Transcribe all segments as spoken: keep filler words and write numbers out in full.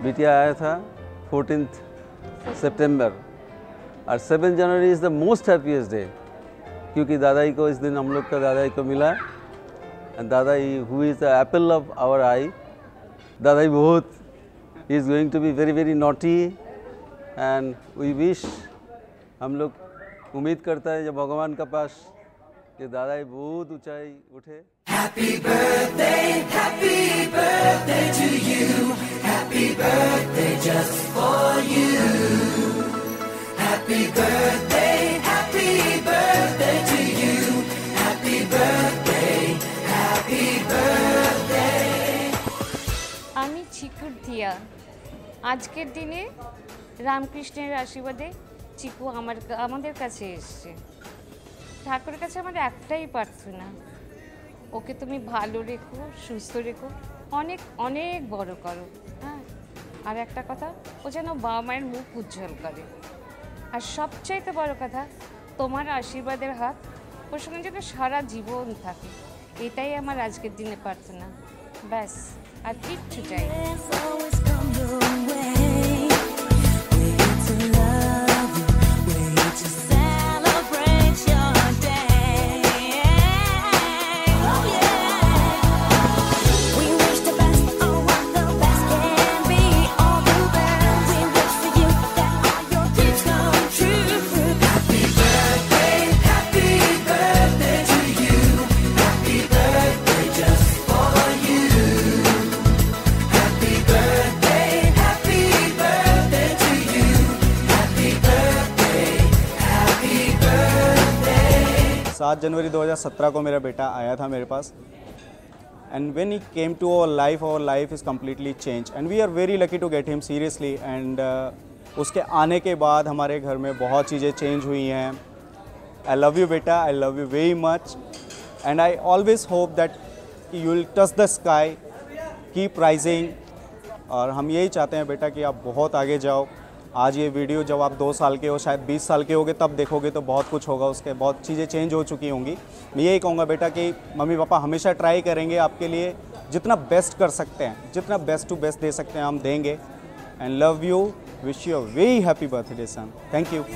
बिटिया आया था फोर्टीन्थ सितंबर और seven January is the most happiest day क्योंकि दादाई को इस दिन हम लोग का दादाई को मिला and Dadai who is the apple of our eye Dadai बहुत ही is going to be very very naughty and we wish हम लोग उम्मीद करता है जब भगवान का पास कि दादाई बहुत ऊंचाई उठे। Happy birthday, happy birthday to you. Happy birthday just for you. Happy birthday, happy birthday to you. Happy birthday, happy birthday. আমি চিকুর দিয়া আজকের দিনে রামকৃষ্ণের আশীর্বাদে চিকু আমার আমাদের কাছে এসেছে। ঠাকুরের কাছে আমার একটাই প্রার্থনা ওকে তুমি ভালো রেখো সুস্থ রেখো অনেক অনেক বড় করো হ্যাঁ আর একটা কথা ও যেন বাবা মায়ের মুখ উজ্জ্বল করে আর সবচাইতে বড় কথা তোমার আশীর্বাদের হাত ওর সঙ্গে যেন সারা জীবন থাকে এটাই আমার আজকের দিনে প্রার্থনা ব্যাস আর কিচ্ছু চাই না। सात जनवरी दो हज़ार सत्रह को मेरा बेटा आया था मेरे पास and when he came to our life our life is completely change and we are very lucky to get him seriously and उसके आने के बाद हमारे घर में बहुत चीज़ें चेंज हुई हैं। आई लव यू बेटा, I love you very much and I always hope that you will touch the sky keep rising और हम यही चाहते हैं बेटा कि आप बहुत आगे जाओ। आज ये वीडियो जब आप दो साल के हो शायद बीस साल के होगे तब देखोगे तो बहुत कुछ होगा, उसके बहुत चीज़ें चेंज हो चुकी होंगी। मैं यही कहूँगा बेटा कि मम्मी पापा हमेशा ट्राई करेंगे आपके लिए जितना बेस्ट कर सकते हैं, जितना बेस्ट टू बेस्ट दे सकते हैं हम देंगे and love you, wish you a very happy birthday son. Thank you.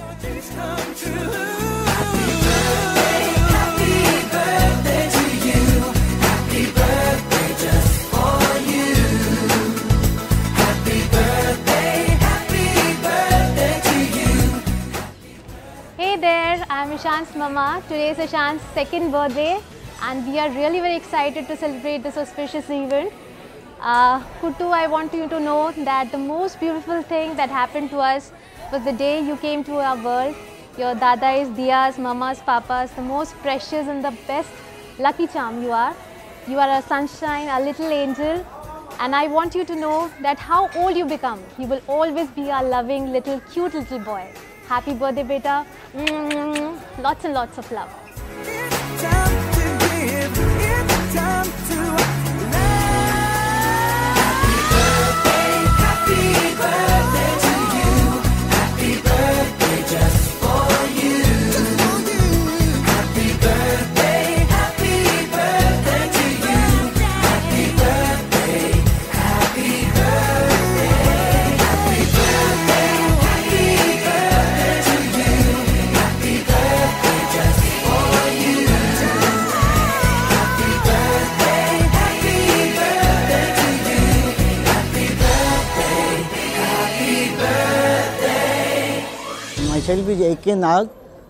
I'm Ishan's mama. Today is Ishan's second birthday and we are really very excited to celebrate this auspicious event. Uh, Kuttu, I want you to know that the most beautiful thing that happened to us was the day you came to our world. Your dadais, diyas, mamas, papas, the most precious and the best lucky charm you are. You are a sunshine, a little angel, and I want you to know that how old you become, you will always be a loving little cute little boy. Happy birthday, beta. Mm-hmm. Lots and lots of love. It's time to give. It's time to love. Happy birthday, happy birthday to you. Happy birthday just for you. Happy birthday, happy birthday to you. Happy birthday, happy birthday, happy birthday, happy birthday to you. Happy birthday just for you. Happy birthday, happy birthday to you. Happy birthday, happy birthday. Myself is A K Nag.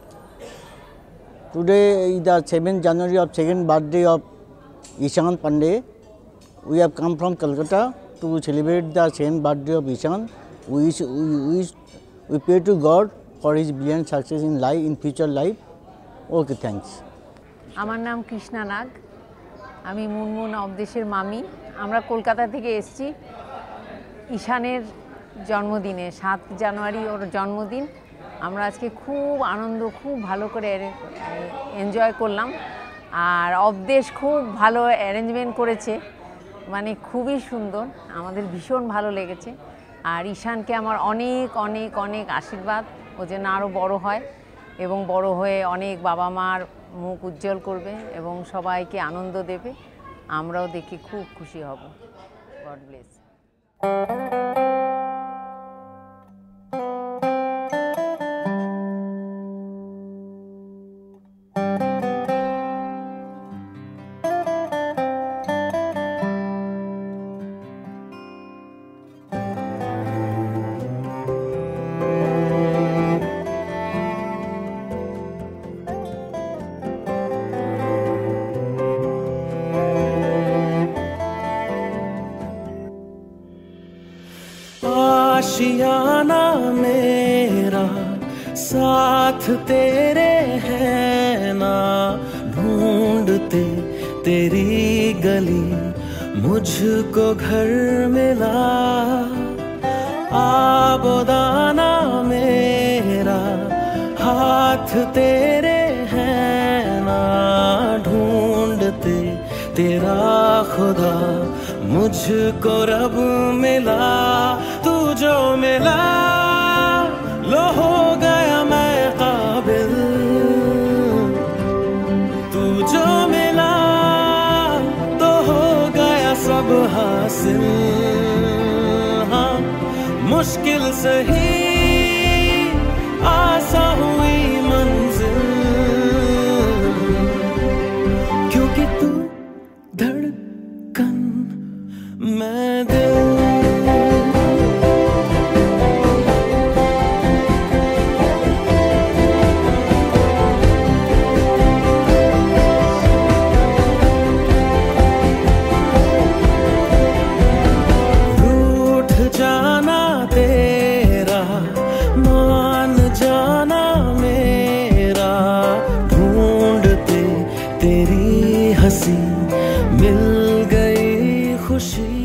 Today is the seventh January of second birthday of Ishan Pandey. We have come from Calcutta to celebrate the second birthday of Ishan. We wish, we, wish, we pray to God for his brilliant success in life, in future life. Okay, thanks. আমার নাম কৃষ্ণা নাগ, আমি মুনমুন অবদেশের মামি। আমরা কলকাতা থেকে এসেছি ঈশানের জন্মদিনে, সাত জানুয়ারি ওর জন্মদিন। আমরা আজকে খুব আনন্দ, খুব ভালো করে এনজয় করলাম। আর অবদেশ খুব ভালো অ্যারেঞ্জমেন্ট করেছে, মানে খুবই সুন্দর, আমাদের ভীষণ ভালো লেগেছে। আর ঈশানকে আমার অনেক অনেক অনেক আশীর্বাদ, ও যেন আরও বড় হয় এবং বড় হয়ে অনেক বাবা মার মুখ উজ্জ্বল করবে এবং সবাইকে আনন্দ দেবে। আমরাও দেখে খুব খুশি হব। God bless. आशियाना मेरा साथ तेरे है ना, ढूंढते तेरी गली मुझको घर मिला। आबोदाना मेरा हाथ तेरे है ना, ढूंढते तेरा खुदा मुझको रब मिला। तू जो मिला लो हो गया मैं काबिल, तू जो मिला तो हो गया सब हासिल। हाँ मुश्किल सही आसा हुई मंजिल, क्योंकि तू धड़कन मैं दिल। रूठ जाना तेरा मान जाना मेरा, ढूंढते तेरी हंसी मिल गई खुशी।